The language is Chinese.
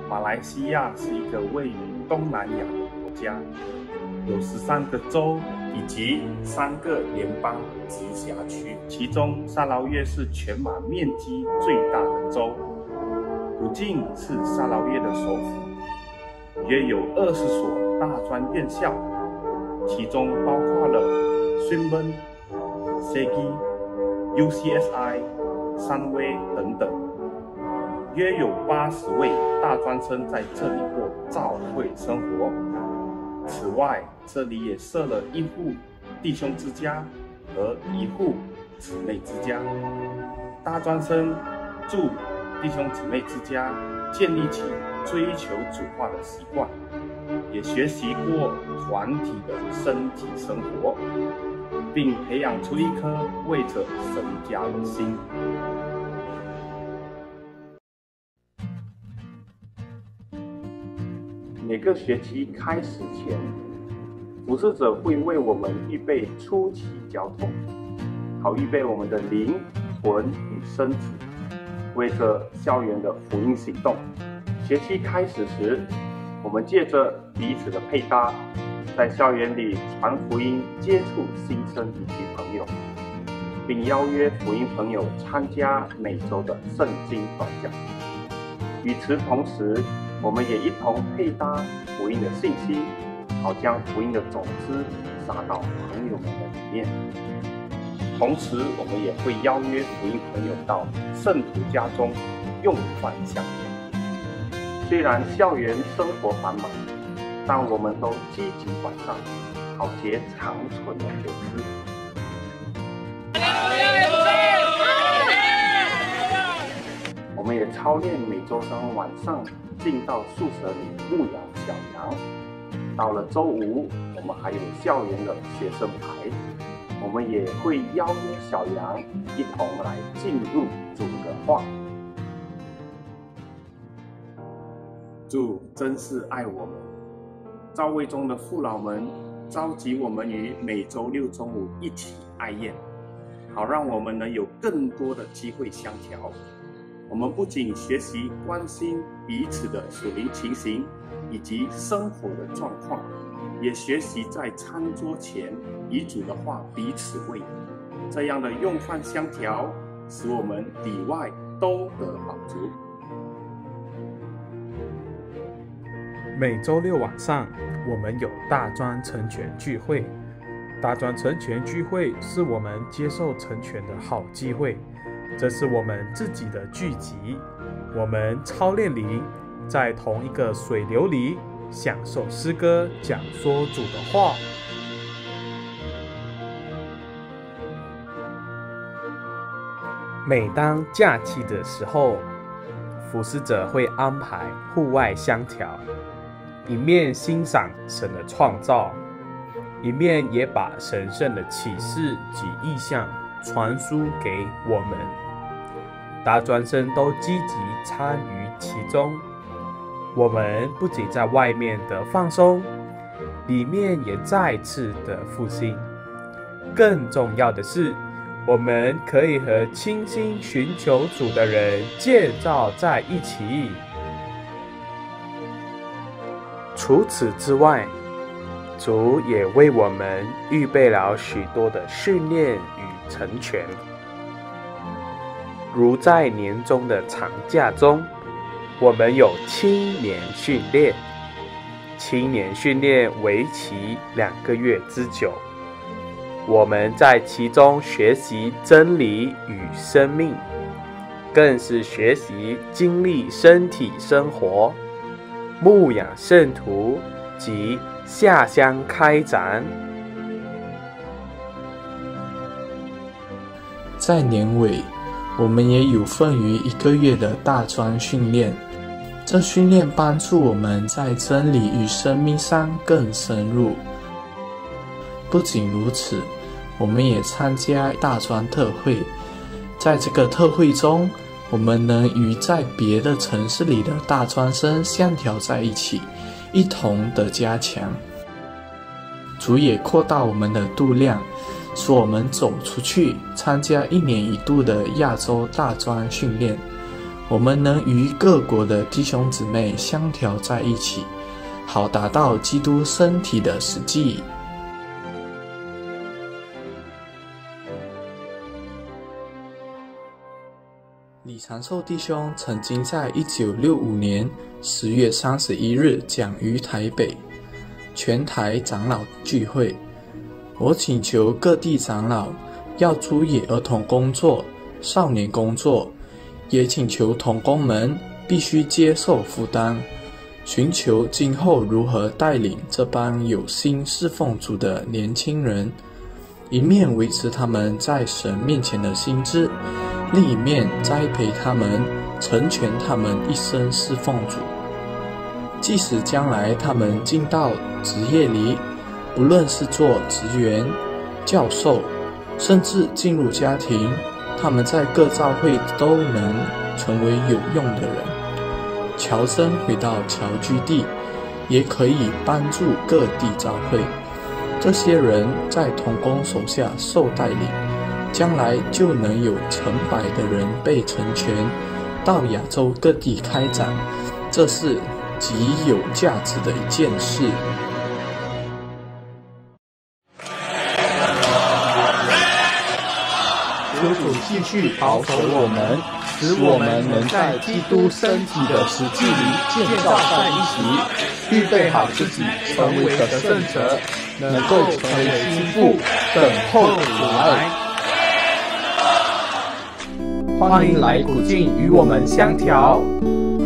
马来西亚是一个位于东南亚的国家，有13个州以及3个联邦直辖区，其中沙劳越是全马面积最大的州。古晋是沙劳越的首府，约有20所大专院校，其中包括了Swinburne、UCSI、三威等等。约有80位大专生在这里过教会生活。此外，这里也设了1户弟兄之家和1户姊妹之家。大专生住弟兄姊妹之家，建立起追求主化的习惯，也学习过团体的身体生活，并培养出一颗为着神家的心。每个学期开始前，服侍者会为我们预备初期交通，好预备我们的灵魂与身体，为着校园的福音行动。学期开始时，我们借着彼此的配搭，在校园里传福音，接触新生以及朋友，并邀约福音朋友参加每周的圣经短讲。与此同时，我们也一同配搭福音的信息，好将福音的种子撒到朋友们的里面。同时，我们也会邀约福音朋友到圣徒家中用饭相连。虽然校园生活繁忙，但我们都积极管上，好结长存的果子。我们也操练每周3晚上进到宿舍里牧养小羊。到了周5，我们还有校园的学生牌，我们也会邀约小羊一同来进入主的话。主真是爱我们，教会中的父老们召集我们于每周6中午一起爱宴，好让我们能有更多的机会相调。我们不仅学习关心彼此的属灵情形以及生活的状况，也学习在餐桌前以主的话彼此喂养。这样的用饭相调，使我们里外都得饱足。 每周6晚上，我们有大专成全聚会。大专成全聚会是我们接受成全的好机会。这是我们自己的聚集，我们操练灵，在同一个水流里享受诗歌，讲说主的话。每当假期的时候，服侍者会安排户外相调，一面欣赏神的创造，一面也把神圣的启示及意象传输给我们。大专生都积极参与其中。我们不仅在外面的放松，里面也再次的复兴。更重要的是，我们可以和倾心寻求主的人建造在一起。除此之外，主也为我们预备了许多的训练与成全。如在年终的长假中，我们有青年训练。青年训练为期2个月之久，我们在其中学习真理与生命，更是学习经历身体生活，牧养圣徒及下乡开展。 在年尾，我们也有份于1个月的大专训练。这训练帮助我们在真理与生命上更深入。不仅如此，我们也参加大专特会。在这个特会中，我们能与在别的城市里的大专生相调在一起，一同的加强。主也扩大我们的度量，使我们走出去参加1年1度的亚洲大专训练。 我们能与各国的弟兄姊妹相调在一起，好达到基督身体的实际。李长寿弟兄曾经在1965年10月31日讲于台北全台长老聚会。我请求各地长老要注意儿童工作、少年工作，也请求同工们必须接受负担，寻求今后如何带领这帮有心侍奉主的年轻人，一面维持他们在神面前的心志，另一面栽培他们，成全他们一生侍奉主。即使将来他们进到职业里，不论是做职员、教授，甚至进入家庭，他们在各教会都能成为有用的人。侨生回到侨居地，也可以帮助各地教会。这些人在同工手下受带领，将来就能有成百的人被成全，到亚洲各地开展，这是极有价值的一件事。 求主继续保守我们，使我们能在基督身体的实际里建造在一起，预备好自己成为得胜者，能够成为心腹，等候主来。欢迎来古晋与我们相调。